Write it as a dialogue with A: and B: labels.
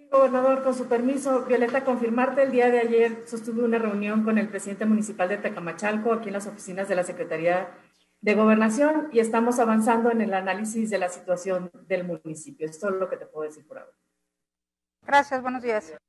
A: Gobernador, con su permiso, Violeta, confirmarte, el día de ayer sostuve una reunión con el presidente municipal de Tecamachalco, aquí en las oficinas de la Secretaría de Gobernación, y estamos avanzando en el análisis de la situación del municipio. Es todo lo que te puedo decir por ahora.
B: Gracias, buenos días.